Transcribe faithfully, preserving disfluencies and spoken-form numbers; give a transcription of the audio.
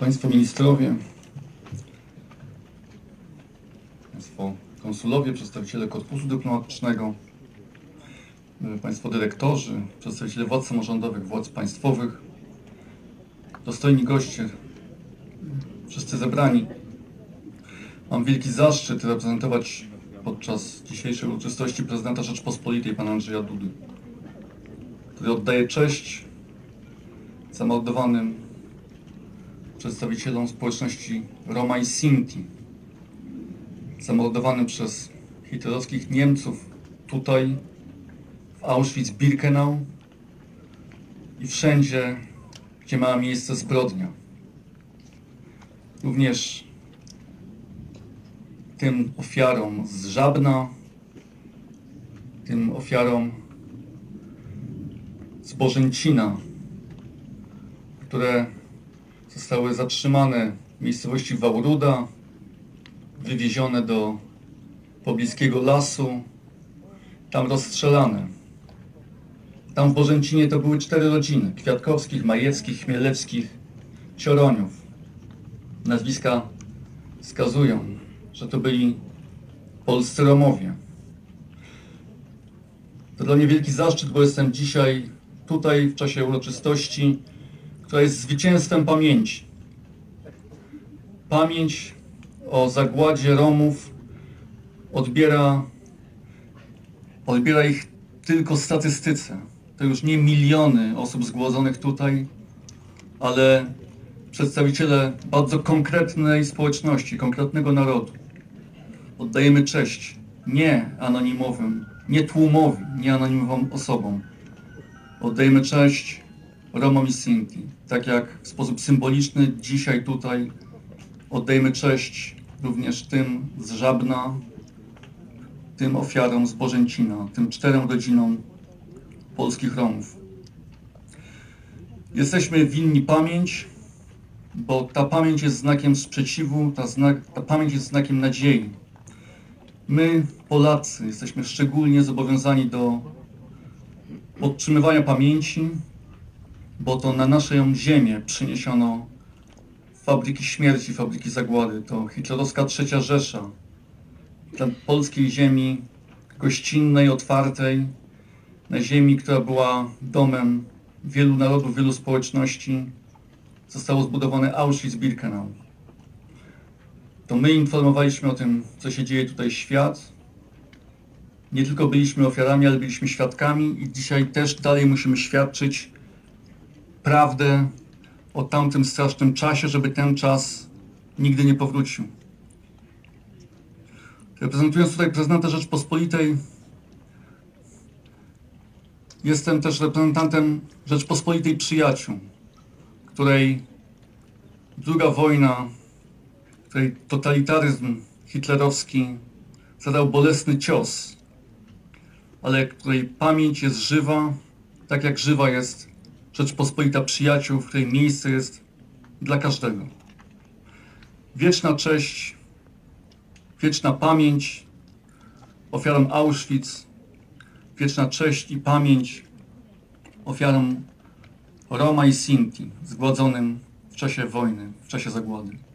Państwo ministrowie, Państwo konsulowie, przedstawiciele korpusu dyplomatycznego, Państwo dyrektorzy, przedstawiciele władz samorządowych, władz państwowych, dostojni goście, wszyscy zebrani. Mam wielki zaszczyt reprezentować podczas dzisiejszej uroczystości prezydenta Rzeczpospolitej, pana Andrzeja Dudy, który oddaje cześć zamordowanym przedstawicielom społeczności Roma i Sinti, zamordowanym przez hitlerowskich Niemców tutaj, w Auschwitz-Birkenau i wszędzie, gdzie miała miejsce zbrodnia. Również tym ofiarom z Żabna, tym ofiarom z Bożęcina, które zostały zatrzymane w miejscowości Wałruda, wywiezione do pobliskiego lasu, tam rozstrzelane. Tam w Bożęcinie to były cztery rodziny: Kwiatkowskich, Majewskich, Chmielewskich, Cioroniów. Nazwiska wskazują, że to byli polscy Romowie. To dla mnie wielki zaszczyt, bo jestem dzisiaj tutaj w czasie uroczystości, która jest zwycięstwem pamięci. Pamięć o zagładzie Romów odbiera, odbiera ich tylko statystyce. To już nie miliony osób zgładzonych tutaj, ale przedstawiciele bardzo konkretnej społeczności, konkretnego narodu. Oddajemy cześć nie anonimowym, nie tłumowi, nie anonimowym osobom. Oddajemy cześć Romom i Sinti. Tak jak w sposób symboliczny dzisiaj tutaj oddajemy cześć również tym z Żabna, tym ofiarom z Bożęcina, tym czterem rodzinom polskich Romów. Jesteśmy winni pamięć, bo ta pamięć jest znakiem sprzeciwu, ta, znak, ta pamięć jest znakiem nadziei. My, Polacy, jesteśmy szczególnie zobowiązani do podtrzymywania pamięci, bo to na naszą ziemię przyniesiono fabryki śmierci, fabryki zagłady. To hitlerowska trzecia Rzesza. Dla polskiej ziemi gościnnej, otwartej, na ziemi, która była domem wielu narodów, wielu społeczności, zostało zbudowane Auschwitz-Birkenau. To my informowaliśmy o tym, co się dzieje tutaj świat. Nie tylko byliśmy ofiarami, ale byliśmy świadkami i dzisiaj też dalej musimy świadczyć prawdę o tamtym strasznym czasie, żeby ten czas nigdy nie powrócił. Reprezentując tutaj prezydenta Rzeczpospolitej, jestem też reprezentantem Rzeczpospolitej Przyjaciół, której druga wojna, której totalitaryzm hitlerowski zadał bolesny cios, ale której pamięć jest żywa, tak jak żywa jest Rzeczpospolita Przyjaciół, w której miejsce jest dla każdego. Wieczna cześć, wieczna pamięć ofiarom Auschwitz, wieczna cześć i pamięć ofiarom Roma i Sinti zgładzonym w czasie wojny, w czasie zagłady.